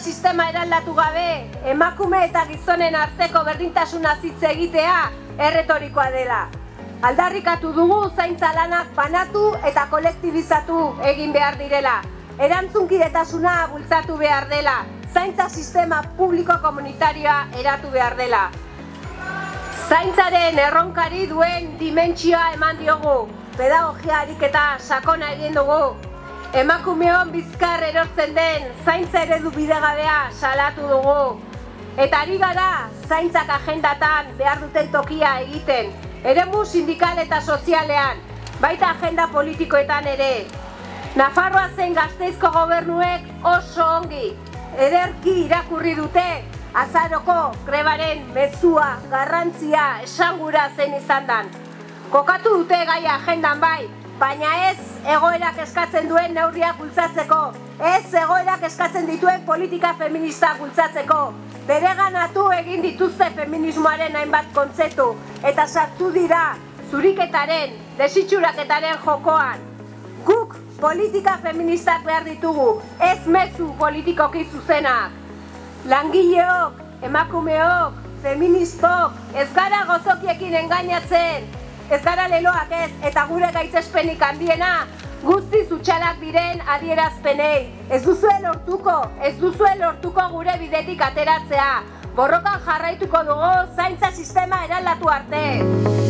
sistema eraldatu gabe, emakume eta gizonen arteko berdintasuna hitz egitea erretorikoa dela. Aldarrikatu dugu zaintza lanak banatu eta kolektibizatu egin behar direla. Erantzunkidetasuna bultzatu behar dela. Zaintza sistema publiko komunitarioa eratu behar dela. Zaintzaren erronkari duen dimentsioa eman diogu. Pedagogia ariketa sakona egin dugu. Emakumeon bizkar erortzen den zaintza eredu bidegabea salatu dugu. Eta ari gara zaintzak agendatan behar duten tokia egiten. Eremu sindikal eta sozialean, baita agenda politikoetan ere. Nafarroa zein Gasteizko gobernuek oso ongi, ederki irakurri dute azaroko grebaren mezua, garrantzia, esangura zein izan dan. Kokatu dute gaia agendan bai, baina ez egoerak eskatzen duen neurriak bultzatzeko, ez egoerak eskatzen dituen politika feminista bultzatzeko. Bereganatu egin dituzte feminismoaren hainbat kontzeptu eta sartu dira zuriketaren, desitxuraketaren jokoan. Guk politika feministak behar ditugu, ez mezu politikoki zuzenak. Langileok, emakumeok, feministok, ez gara gozokiekin engainatzen, ez gara leloak ez, eta gure gaitzespenik handiena guztiz utxalak diren adierazpenei. Ez duzue lortuko gure bidetik ateratzea. Borrokan jarraituko dugu zaintza sistema eraldatu arte.